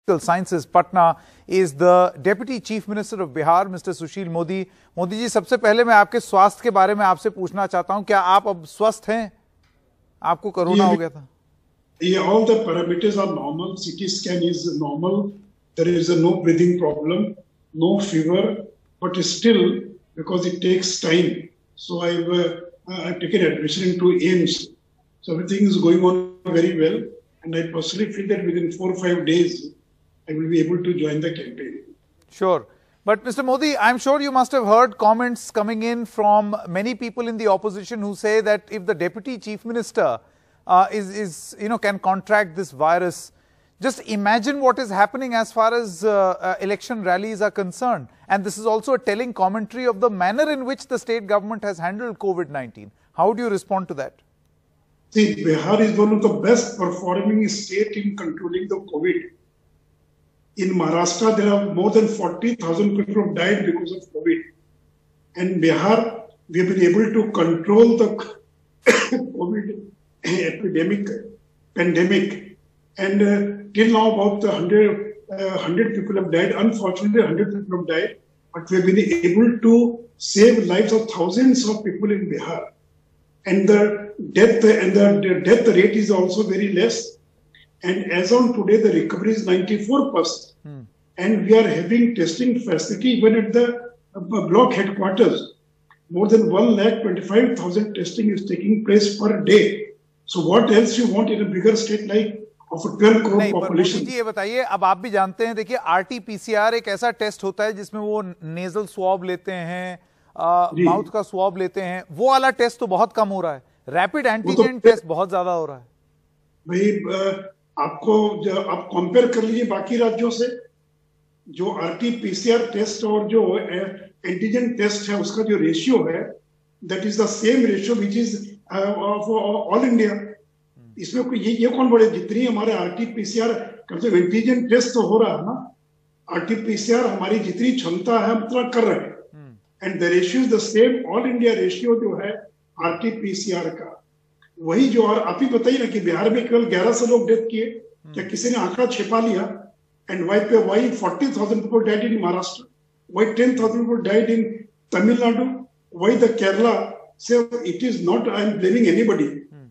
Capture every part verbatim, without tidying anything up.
Sciences, Patna, is the Deputy Chief Minister of Bihar, Mister Sushil Modi. Modi ji, सबसे पहले मैं आपके स्वास्थ्य के बारे में आपसे पूछना चाहता हूं, क्या आप अब स्वस्थ हैं? आपको कोरोना हो गया था? Yeah, all the parameters are normal. C T scan is normal. There is a no breathing problem, no fever, but still, because it takes time, so I've uh, I've taken admission into A I M S. So everything is going on very well, and I personally feel that within four or five days, I will be able to join the campaign. Sure. But Mister Modi, I'm sure you must have heard comments coming in from many people in the opposition who say that if the Deputy Chief Minister uh, is, is, you know, can contract this virus, just imagine what is happening as far as uh, uh, election rallies are concerned. And this is also a telling commentary of the manner in which the state government has handled COVID nineteen. How do you respond to that? See, Bihar is one of the best performing states in controlling the COVID. In Maharashtra, there are more than forty thousand people who died because of COVID. And Bihar, we have been able to control the COVID epidemic, pandemic. And uh, till now, about one hundred, uh, one hundred people have died. Unfortunately, one hundred people have died. But we have been able to save lives of thousands of people in Bihar. And the death and the death rate is also very less. And as on today, the recovery is ninety-four percent. Hmm. And we are having testing facility even at the uh, block headquarters. More than one lakh twenty-five thousand testing is taking place per day. So what else you want in a bigger state like of a twelve crore population? जी, ये बताइए, अब आप भी जानते हैं, देखिए R T P C R एक ऐसा टेस्ट होता है जिसमें वो नेजल स्वाब लेते हैं, माउथ का स्वाब लेते हैं, वो वाला टेस्ट तो बहुत कम हो रहा है. रैपिड एंटीजन तो टेस्ट बहुत ज्यादा हो रहा है. भाई आपको आप कंपेयर कर लीजिए बाकी राज्यों से, जो आरटीपीसीआर टेस्ट और जो एंटीजन टेस्ट है उसका जो रेशियो है, that is the same ratio which is all India. इसमें कोई ये, ये कौन बड़े, जितनी हमारे आरटीपीसीआर कम से एंटीजन टेस्ट तो हो रहा है ना, आरटीपीसीआर हमारी जितनी क्षमता है हम उतना कर रहे हैं. And the ratio is the same all India ratio जो है आरटीपीसीआर का. वही जो, और आप ही बताइए ना कि बिहार में केवल ग्यारह सौ लोग डेथ किए, क्या किसी ने आंकड़ा छिपा लिया? एंड वाई पे why forty thousand people died in Maharashtra, why ten thousand people died in Tamil Nadu, why the Kerala से it is not, I am blaming anybody.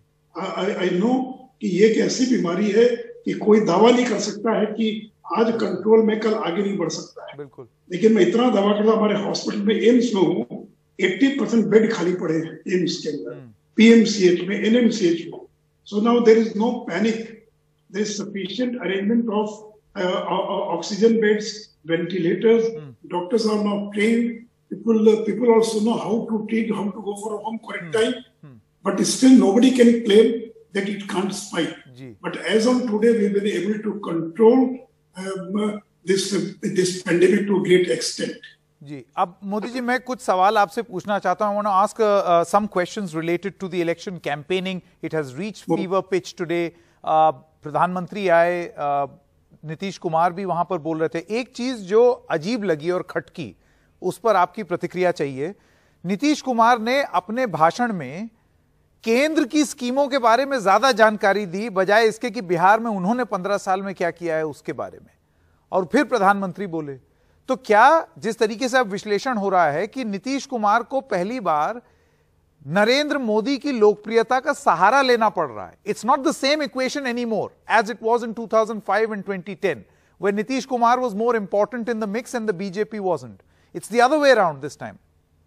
I know कि ये एक ऐसी बीमारी है कि कोई दावा नहीं कर सकता है कि आज कंट्रोल में कल आगे नहीं बढ़ सकता है. बिल्कुल. लेकिन मैं इतना दावा करता, हमारे हॉस्पिटल में एम्स में हूँ, अस्सी परसेंट बेड खाली पड़े हैं एम्स के अंदर, P M C H में, N M C H में. So now there is no panic. There is sufficient arrangement of uh, oxygen beds, ventilators. Mm. Doctors are now trained. People, uh, people also know how to treat, how to go for a home quarantine. Mm. But still nobody can claim that it can't spike. Gee. But as on today, we've been able to control um, this uh, this pandemic to a great extent. जी, अब मोदी जी, मैं कुछ सवाल आपसे पूछना चाहता हूं. I want to ask uh, some questions related to the election campaigning. It has reached fever pitch today. uh, प्रधानमंत्री आए, uh, नीतीश कुमार भी वहां पर बोल रहे थे. एक चीज जो अजीब लगी और खटकी, उस पर आपकी प्रतिक्रिया चाहिए. नीतीश कुमार ने अपने भाषण में केंद्र की स्कीमों के बारे में ज्यादा जानकारी दी, बजाय इसके कि बिहार में उन्होंने पंद्रह साल में क्या किया है उसके बारे में. और फिर प्रधानमंत्री बोले. तो क्या जिस तरीके से अब विश्लेषण हो रहा है कि नीतीश कुमार को पहली बार नरेंद्र मोदी की लोकप्रियता का सहारा लेना पड़ रहा है. It's not the same equation any more as it was in two thousand five and twenty ten, when Nitish Kumar was more important in the mix and the BJP wasn't. It's the other way around this time.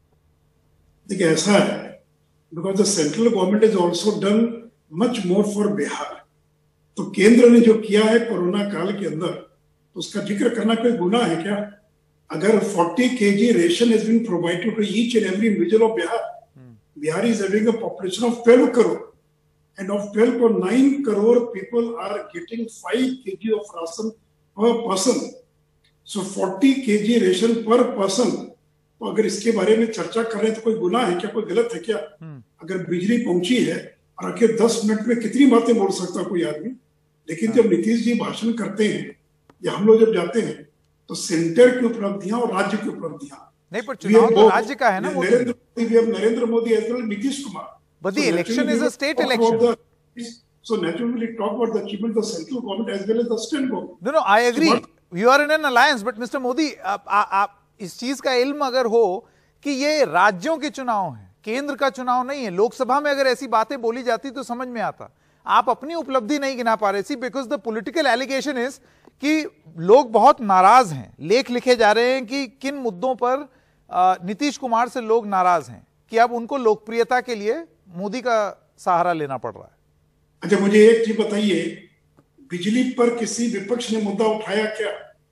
देखिए, ऐसा है because the central government is also done much more for Bihar. तो केंद्र ने जो किया है corona काल के अंदर, तो उसका जिक्र करना कोई गुनाह है क्या? अगर forty kilograms ration has been provided to each and every individual of Bihar, hmm. Bihar is having a population of twelve crore, and of twelve crore, nine crore people are getting five kilograms of ration per person. So forty kilograms ration per person. तो अगर इसके बारे में चर्चा कर रहे हैं तो कोई गुनाह है क्या, कोई गलत है क्या? hmm. अगर बिजली पहुंची है और आखिर दस मिनट में कितनी बातें बोल सकता है कोई आदमी. लेकिन hmm. जब नीतीश जी भाषण करते हैं या हम लोग जब जाते हैं, तो सेंटर की उपलब्धियां और राज्य की उपलब्धियां, नहीं, पर चुनाव तो राज्य का है ना. Narendra Modi, we have Narendra Modi as well Nitish Kumar. But the election is a state election. So naturally talk about the achievement of the central government as well as the state government. No, no, I agree. So what, you are in an alliance, but Mister Modi, आप, आप इस चीज का इल्म अगर हो कि ये राज्यों के चुनाव हैं, केंद्र का चुनाव नहीं है, लोकसभा में अगर ऐसी बातें बोली जाती तो समझ में आता। आप अपनी उपलब्धि नहीं गिना पा रहे see, because the political allegation is कि लोग बहुत नाराज हैं। लेख लिखे जा रहे हैं कि किन मुद्दों पर नीतीश कुमार से लोग नाराज हैं कि अब उनको लोकप्रियता के लिए मोदी का सहारा लेना पड़ रहा है। अच्छा, मुझे एक चीज बताइए, बिजली पर किसी विपक्ष ने मुद्दा उठाया क्या?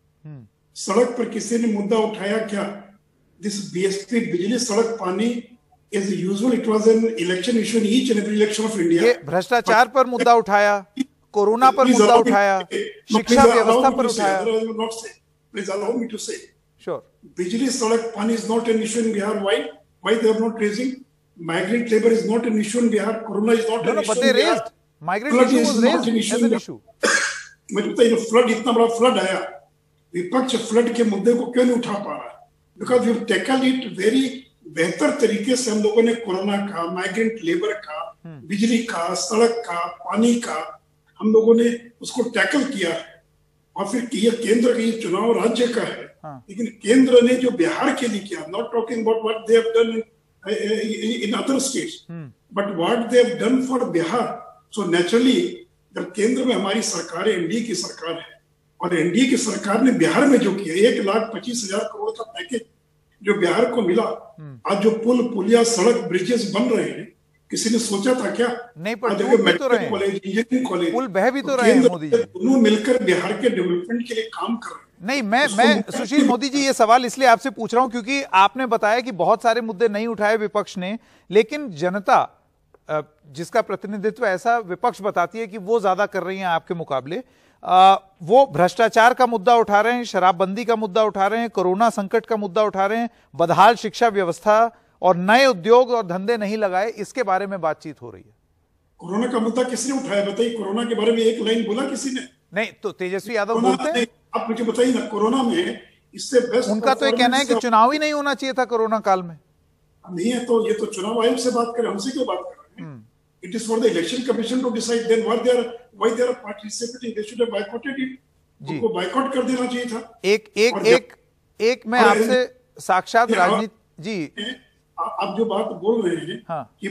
सड़क पर किसी ने मुद्दा उठाया क्या? दिस बीएसपी बिजली सड़क पानी is usual, it was an election issue in each and every election of India. ये भ्रष्टाचार पर मुद्दा उठाया, कोरोना पर मुद्दा उठाया, शिक्षा व्यवस्था पर उठाया। Please allow me to say, sure, बिजली सड़क पानी is not an issue in Bihar. Why why they are not raising? Migrant labor is not an issue in Bihar. Corona is not no, an no, issue but they in Bihar. raised. Migrant issue was raised as an issue. मुझे बताइए, flood, इतना बड़ा flood आया, विपक्ष flood के मुद्दे को क्यों नहीं उठा पा रहा? Because we tackle it very बेहतर तरीके से। हम लोगों ने कोरोना का, माइग्रेंट लेबर का, बिजली का, सड़क का, पानी का, हम लोगों ने उसको टैकल किया है। और फिर ये केंद्र का ये चुनाव राज्य का है, लेकिन केंद्र ने जो बिहार के लिए किया, not talking about what they have done in other states, hmm. but what they have done for Bihar. So naturally, जब केंद्र में हमारी सरकार है, एनडीए की सरकार है, और एनडीए की सरकार ने बिहार में जो किया, एक लाख पच्चीस हजार करोड़ का पैकेज जो बिहार को मिला, hmm. आज जो पुल, पुलिया, सड़क, ब्रिजेस बन रहे हैं, किसी ने सोचा था क्या? नहीं, पर मेडिकल कॉलेज, इंजीनियरिंग कॉलेज, पुल बह भी तो रहे हैं मोदी जी। दोनों मिलकर बिहार के डेवलपमेंट के लिए काम कर रहे हैं। नहीं, मैं मैं सुशील मोदी जी ये सवाल इसलिए आपसे पूछ रहा हूं क्योंकि आपने बताया कि बहुत सारे मुद्दे नहीं उठाए विपक्ष ने, लेकिन जनता जिसका प्रतिनिधित्व ऐसा विपक्ष बताती है कि वो ज्यादा कर रही है आपके मुकाबले, वो भ्रष्टाचार का मुद्दा उठा रहे हैं, शराबबंदी का मुद्दा उठा रहे हैं, कोरोना संकट का मुद्दा उठा रहे हैं, बदहाल शिक्षा व्यवस्था और नए उद्योग और धंधे नहीं लगाए, इसके बारे में बातचीत हो रही है। कोरोना का मुद्दा किसने उठाया बताइए? कोरोना के बारे में एक लाइन बोला किसी ने? नहीं, तो तेजस्वी यादव बोलते हैं। आप मुझे बताइए ना, कोरोना में इससे बेस्ट उनका तो ये कहना है कि चुनाव ही नहीं होना चाहिए था कोरोना काल में। नहीं है तो ये तो चुनाव आयोग से बात करें, हमसे क्यों बात कर रहे हैं? It is for the election commission to decide then what they are, why they are participating, they should have boycotted it. उनको बायकॉट कर देना चाहिए था। एक एक एक एक मैं आपसे साक्षात राजनीति जी, आप जो बात बोल रहे हैं हाँ। कि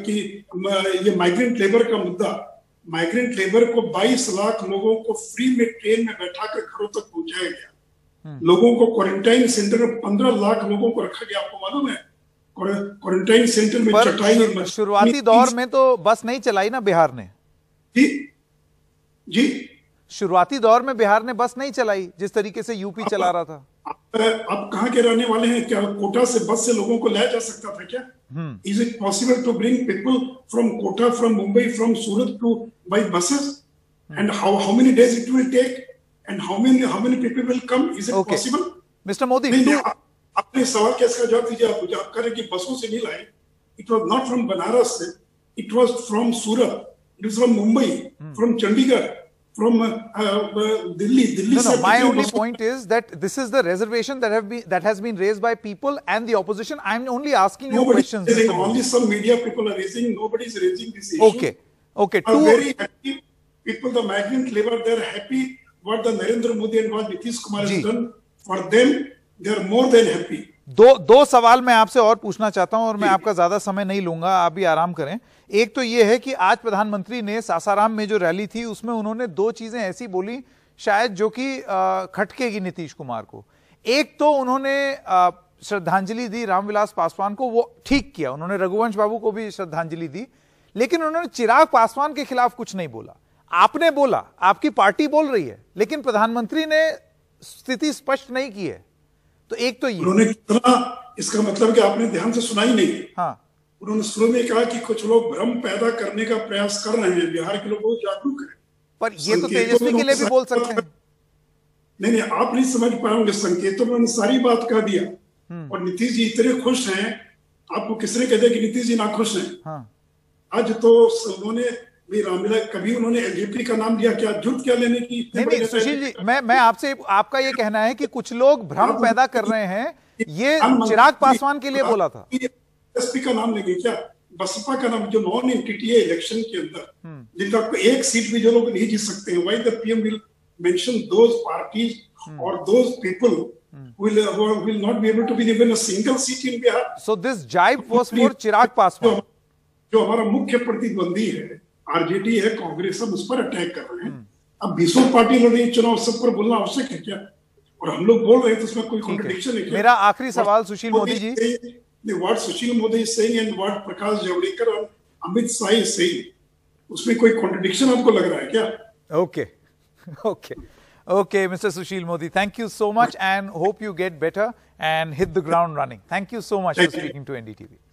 कि ये माइग्रेंट लेबर का मुद्दा, माइग्रेंट लेबर को बाईस लाख लोगों को फ्री में ट्रेन में बैठाकर घरों तक पहुंचाया गया। लोगों को क्वारंटाइन सेंटर में पंद्रह लाख लोगों को रखा गया। आपको मालूम है क्वारंटाइन सेंटर में चटाई? शुरुआती दौर में तो बस नहीं चलाई ना बिहार ने जी जी शुरुआती दौर में बिहार ने बस नहीं चलाई जिस तरीके से यूपी चला रहा था। आप कहाँ के रहने वाले हैं? क्या कोटा से बस से लोगों को लाया जा सकता था क्या? Is it possible to bring people from Kota, from Mumbai, from Surat to by buses? And how how many days it will take and how many how many people will come? Is it possible? Mister Modi, आपने सवाल कैसे जवाब दीजिए? आप मुझे आप कह रहे कि बसों से नहीं लाए। It was not from Banaras, it was from Surat, it was from Mumbai, from Chandigarh, from uh, uh, Delhi. Delhi no, no, my only point is that this is the reservation that have been that has been raised by people and the opposition. I'm only asking you questions. Raising, only some media people are raising. Nobody is raising this issue. Okay, okay. Are very happy people. The migrant labor, they are happy what the Narendra Modi and what Nitish Kumar has done for them. They are more than happy. दो दो सवाल मैं आपसे और पूछना चाहता हूं और मैं आपका ज्यादा समय नहीं लूंगा, आप भी आराम करें। एक तो यह है कि आज प्रधानमंत्री ने सासाराम में जो रैली थी उसमें उन्होंने दो चीजें ऐसी बोली शायद जो कि खटकेगी नीतीश कुमार को। एक तो उन्होंने श्रद्धांजलि दी रामविलास पासवान को, वो ठीक किया, उन्होंने रघुवंश बाबू को भी श्रद्धांजलि दी, लेकिन उन्होंने चिराग पासवान के खिलाफ कुछ नहीं बोला। आपने बोला, आपकी पार्टी बोल रही है, लेकिन प्रधानमंत्री ने स्थिति स्पष्ट नहीं की है। तो एक तो ये उन्होंने कितना, इसका मतलब कि आपने ध्यान से सुना ही नहीं। हाँ, उन्होंने शुरू में कहा कि कुछ लोग भ्रम पैदा करने का प्रयास कर रहे हैं, बिहार के लोग बहुत जागरूक हैं। पर ये तो तेजस्वी के लिए भी बोल सकते हैं। नहीं नहीं, आप नहीं समझ पाएंगे। संकेतों में सारी बात कह दिया और नीतीश जी इतने खुश हैं, आपको किसने कह दिया कि नीतीश जी ना खुश हैं? हाँ। आज तो उन्होंने भी रामविला, कभी उन्होंने एलजेपी का नाम दिया क्या? झूठ क्या लेने की? नहीं नहीं सुशील जी, मैं मैं आपसे, आपका ये कहना है कि कुछ लोग भ्रम पैदा कर रहे हैं, ये चिराग पासवान के लिए बोला था। एसपी का नाम लेंगे क्या? बसपा का नाम जो नॉन एंटिटी है इलेक्शन के अंदर, जिनका एक सीट भी जो लोग नहीं जीत सकते हैं, why the PM will mention those parties और those people will will not be able to be given a single seat in Bihar. So this jibe was for Chirag Paswan. जो हमारा मुख्य प्रतिद्वंदी है, आरजेडी है, कांग्रेस, सब उस पर अटैक कर रहे हैं। अब बीसों पार्टी लड़ रही चुनाव, सब पर बोलना आवश्यक है क्या? और हम लोग बोल रहे हैं तो उसमें कोई कॉन्ट्रडिक्शन है क्या? मेरा आखिरी सवाल Sushil Modi ji, what Sushil Modi is saying and what Prakash Javadekar और अमित शाह इज सेइंग, उसमें कोई कॉन्ट्रडिक्शन आपको लग रहा है क्या? Okay okay Okay, Mister Sushil Modi, thank you so much and hope you get better and hit the ground running. Thank you so much for speaking to N D T V.